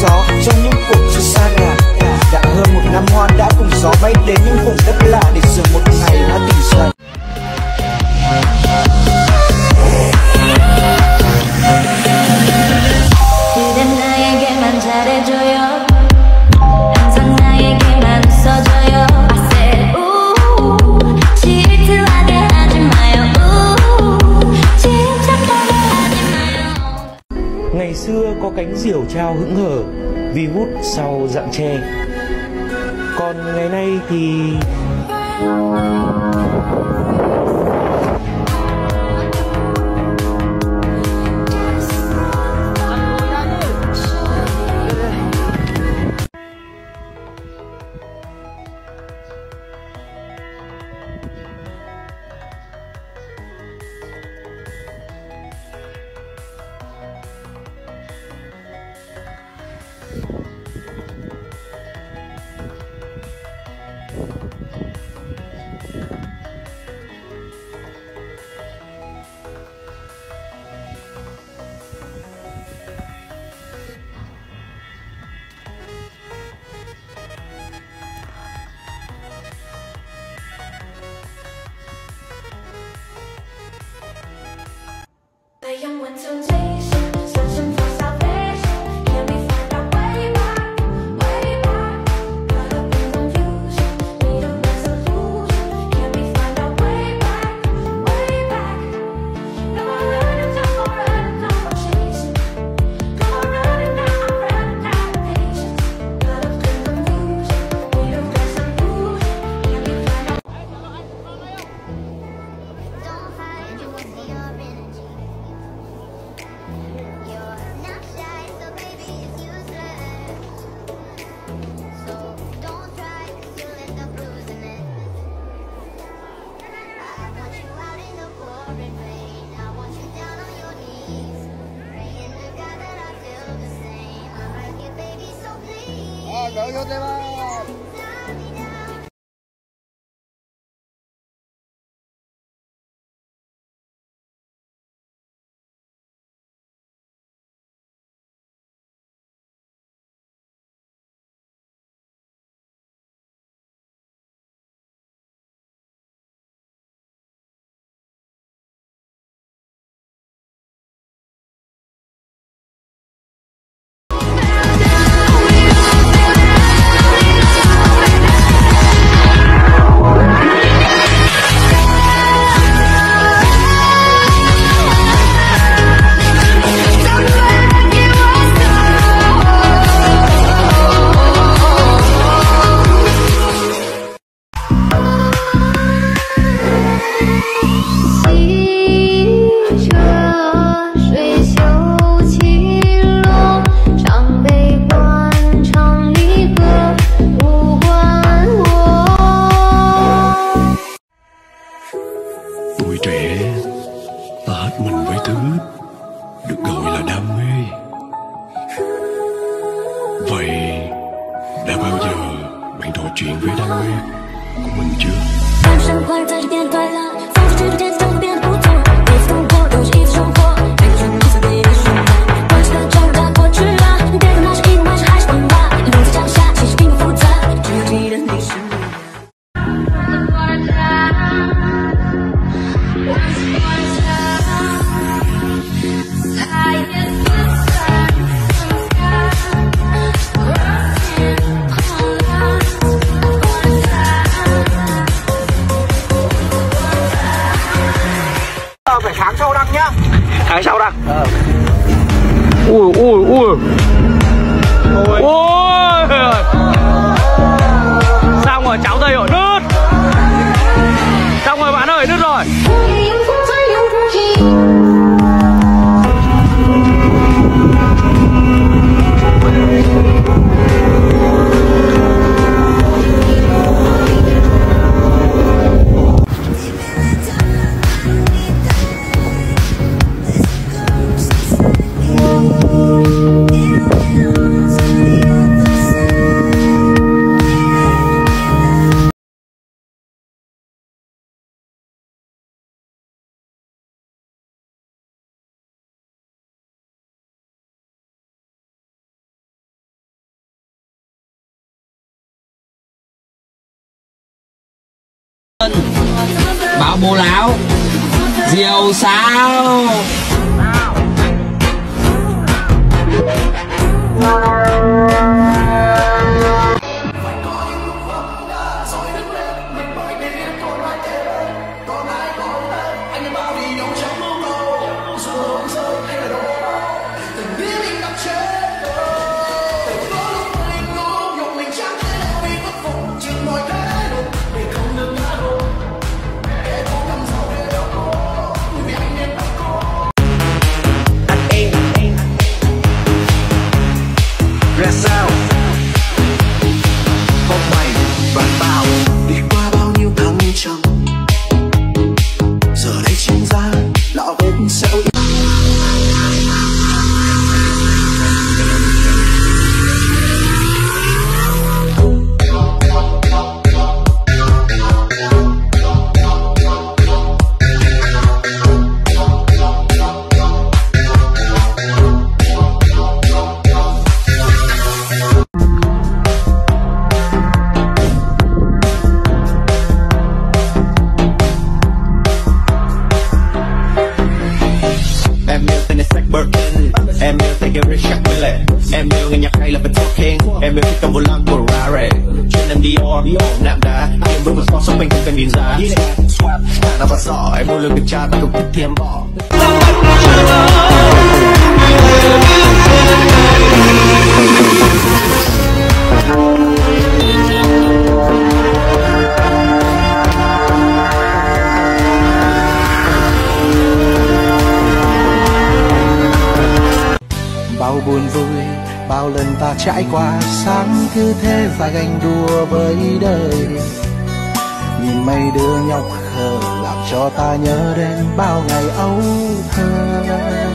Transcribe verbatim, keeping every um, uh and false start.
gió trong những cuộc chơi xa lạ. Đã hơn một năm hoa đã cùng gió bay đến những vùng đất lạ để rồi một ngày hoa tỉnh dậy. 그댄 나에게만 잘해줘요. 항상 나에게만 웃어줘요. I said ooh, 질투하게 하지 마요. Ooh, 침착하게 하지 마요. Ngày xưa có cánh diều trao hững hờ vì vút sau rặng tre. Còn ngày nay thì The young one's temptation, searching for salvation. Can we find our way back, way back? Caught up in confusion, need a resolution. Can we find our way back, way back? No more running, no more running, no more chasing. No more running now, I'm running out of patience. Caught up in confusion, need a resolution. Can we find our Don't hide, you will see your energy. You're not shy, so baby, it's useless. So don't try, cause you'll end up losing it. I want you out in the pouring rain. I want you down on your knees, praying to God that I feel the same. I like it, baby, so please. 아, 여기 대박. Tuổi trẻ, ta hết mình với thứ được gọi là đam mê. Vậy đã bao giờ bạn trò chuyện với đam mê của mình chưa? 单身快乐在这边快乐，放肆去的节奏变不同。 Phải tháng sau đăng nhá. tháng sau đăng. Ờ. Ui ui ui. Ôi. Ôi. Xong rồi cháu đây rồi, đứt. Xong rồi bạn ơi, đứt rồi. Xuân, Bảo Bố Láo, Diều Sao. Ra sao hôm mày và tao đi qua bao nhiêu thăng trầm, giờ đây trên da lọ vết sẹo. Em yêu tên này Zach Birkin, em yêu tên cái Richard Mille, em yêu nghe nhạc hay là phải talking, em yêu cái cầm vô lăng của Rare, trên em Dior, nạm đá, em bước vào sport shopping không cần nhìn giá, swap, thằng nào vào sọ, em mua lương được cha ta cũng thích thì em bỏ. Bao buồn vui, bao lần ta trải qua, sáng cứ thế và ganh đua với đời. Nhìn mây đưa nhau khờ làm cho ta nhớ đến bao ngày ấu thơ.